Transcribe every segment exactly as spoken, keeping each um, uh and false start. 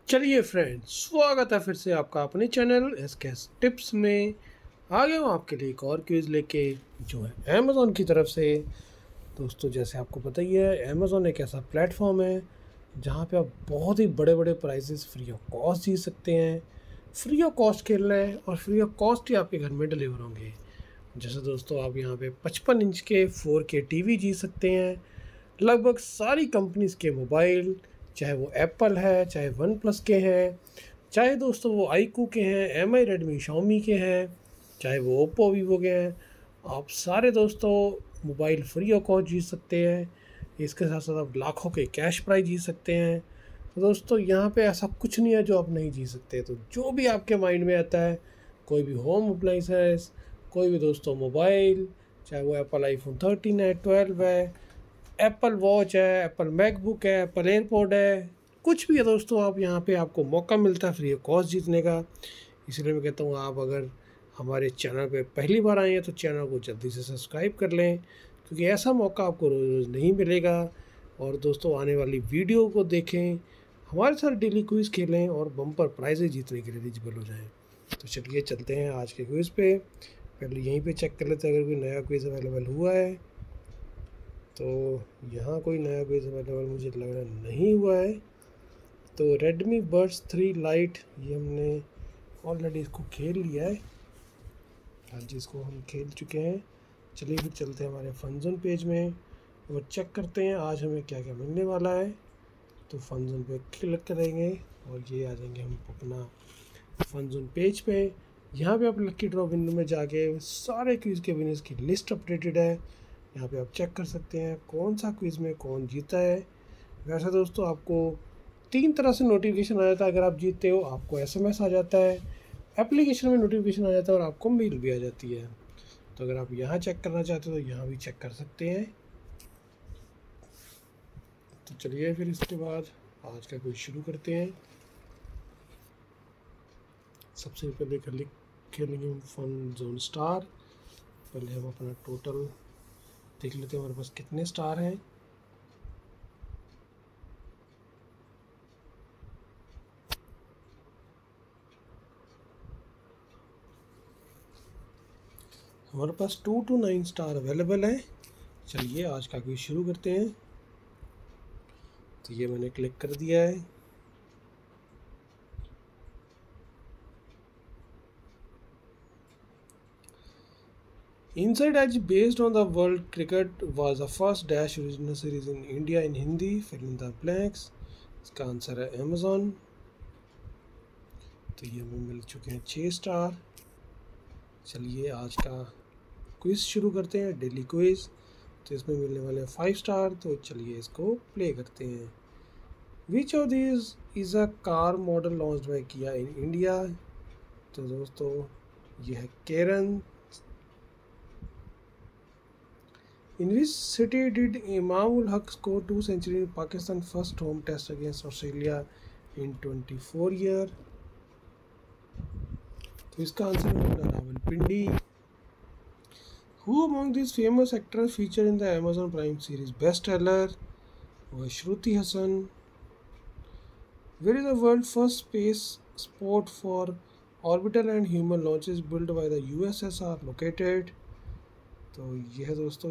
चलिए फ्रेंड्स, स्वागत है फिर से आपका अपने channel S K S tips में। आ गया हूँ आपके लिए एक और क्विज़ लेके, जो है अमेज़ॉन की तरफ से। दोस्तों, जैसे आपको पता ही है, अमेज़ॉन एक ऐसा प्लेटफॉर्म है जहाँ पे आप बहुत ही बड़े बड़े प्राइजेस फ्री ऑफ कॉस्ट जीत सकते हैं। फ्री ऑफ कॉस्ट खेलना है और फ्री ऑफ कॉस्ट ही आपके घर में डिलीवर होंगे। जैसे दोस्तों, आप यहाँ पे पचपन इंच के फोर के टीवी जीत सकते हैं, लगभग सारी कंपनीज़ के मोबाइल, चाहे वो एप्पल है, चाहे वन प्लस के हैं, चाहे दोस्तों वो आईकू के हैं, एम आई रेडमी शाओमी के हैं, चाहे वो ओप्पो वीवो के हैं। आप सारे दोस्तों मोबाइल फ्री ऑफ कॉस्ट जीत सकते हैं। इसके साथ साथ आप लाखों के कैश प्राइज जीत सकते हैं। तो दोस्तों, यहाँ पे ऐसा कुछ नहीं है जो आप नहीं जीत सकते। तो जो भी आपके माइंड में आता है, कोई भी होम अप्लाइंसेस, कोई भी दोस्तों मोबाइल, चाहे वो एप्पल आईफोन थर्टीन है, ट्वेल्व है, एप्पल वॉच है, एप्पल मैकबुक है, एप्पल एयरपॉड है, कुछ भी है दोस्तों, आप यहाँ पे आपको मौका मिलता है फ्री ऑफ कॉस्ट जीतने का। इसलिए मैं कहता हूँ, आप अगर हमारे चैनल पे पहली बार आए हैं तो चैनल को जल्दी से सब्सक्राइब कर लें, क्योंकि ऐसा मौका आपको रोज़ रोज़ नहीं मिलेगा। और दोस्तों, आने वाली वीडियो को देखें, हमारे साथ डेली क्विज़ खेलें और बम्पर प्राइजेज जीतने के लिए एलिजिबल हो जाएँ। तो चलिए चलते हैं आज के क्विज़ पे। पहले यहीं पे चेक कर लेते हैं अगर कोई नया क्विज़ अवेलेबल हुआ है। तो यहाँ कोई नया क्विज़ अवेलेबल मुझे लग रहा नहीं हुआ है। तो रेडमी बड्स थ्री लाइट, ये हमने ऑलरेडी इसको खेल लिया है। हाँ जी, इसको हम खेल चुके हैं। चलिए फिर चलते हैं हमारे फन जोन पेज में और चेक करते हैं आज हमें क्या क्या मिलने वाला है। तो फन जोन पे क्लिक करेंगे और ये आ जाएंगे हम अपना फन जोन पेज पे। यहाँ पे आप लकी ड्रॉ विंडो में जाके सारे क्विज़ के विनर्स की लिस्ट अपडेटेड है। यहाँ पे आप चेक कर सकते हैं कौन सा क्विज़ में कौन जीता है। वैसे दोस्तों, आपको तीन तरह से नोटिफिकेशन आ जाता है। अगर आप जीतते हो, आपको एसएमएस आ जाता है, एप्लीकेशन में नोटिफिकेशन आ जाता है और आपको मेल भी आ जाती है। तो अगर आप यहाँ चेक करना चाहते हो तो यहाँ भी चेक कर सकते हैं। तो चलिए फिर इसके बाद आज का क्विज़ शुरू करते हैं। सबसे पहले कर खेलेंगे हम फन जोन स्टार। पहले हम अपना टोटल देख लेते हैं हमारे पास कितने स्टार हैं। हमारे पास two two nine star available है। चलिए आज का क्विज शुरू करते हैं। तो ये मैंने क्लिक कर दिया है। Inside Edge, based on the World Cricket, was the first Dash original series in India in Hindi. Fill in the blanks. इसका आंसर है Amazon। तो ये हमें मिल चुके हैं छः स्टार। चलिए आज का क्विज़ शुरू करते हैं, डेली क्विज़। तो इसमें मिलने वाले हैं फाइव स्टार। तो चलिए इसको प्ले करते हैं। Which of this is a car model launched by किया इन इंडिया। तो दोस्तों, ये है केरन। In which city did Imamul Haq score two centuries in Pakistan's first home test against Australia in twenty-four year? तो इसका answer होगा Rawalpindi. Who among these famous actors featured in the Amazon Prime series Bestseller? वह Shruti Haasan. Where is the world's first space sport for orbital and human launches built by the U S S R located? तो यह दोस्तों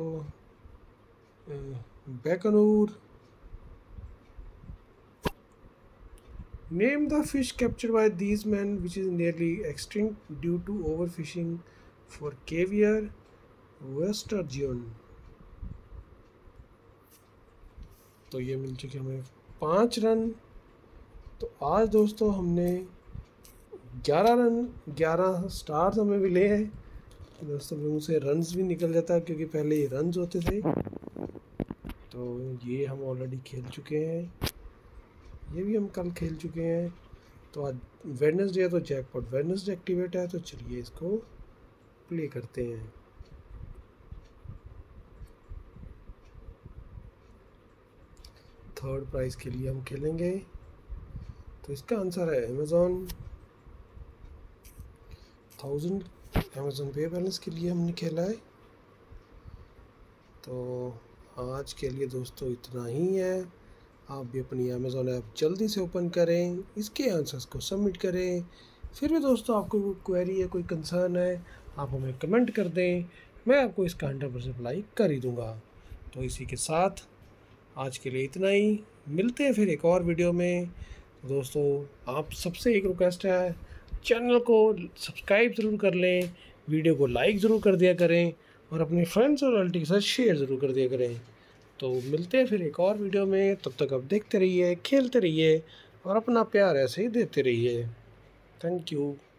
Baikonur. Name the fish captured by these man which is nearly extinct due to overfishing for caviar. Sturgeon. तो ये मिल चुके हमें पाँच run. तो आज दोस्तों हमने ग्यारह रन ग्यारह स्टार्स हमें मिले हैं। दोस्तों, मुँह से रन्स भी निकल जाता है क्योंकि पहले ये रन्स होते थे। तो ये हम ऑलरेडी खेल चुके हैं, ये भी हम कल खेल चुके हैं। तो आज वेडनेसडे है तो जैकपॉट वेडनेसडे एक्टिवेट है। तो चलिए इसको प्ले करते हैं। थर्ड प्राइज़ के लिए हम खेलेंगे। तो इसका आंसर है अमेज़ॉन। थाउजेंड अमेज़ॉन पे बैलेंस के लिए हमने खेला है। तो आज के लिए दोस्तों इतना ही है। आप भी अपनी अमेज़ॉन ऐप जल्दी से ओपन करें, इसके आंसर्स को सबमिट करें। फिर भी दोस्तों आपको कोई क्वेरी है, कोई कंसर्न है, आप हमें कमेंट कर दें, मैं आपको इसका हंड्रेड परसेंट रिप्लाई कर ही दूँगा। तो इसी के साथ आज के लिए इतना ही, मिलते हैं फिर एक और वीडियो में। तो दोस्तों आप सबसे एक रिक्वेस्ट है, चैनल को सब्सक्राइब ज़रूर कर लें, वीडियो को लाइक ज़रूर कर दिया करें और अपने फ्रेंड्स और रिलेटिव के साथ शेयर ज़रूर कर दिया करें। तो मिलते हैं फिर एक और वीडियो में, तब तक आप देखते रहिए, खेलते रहिए और अपना प्यार ऐसे ही देते रहिए। Thank you.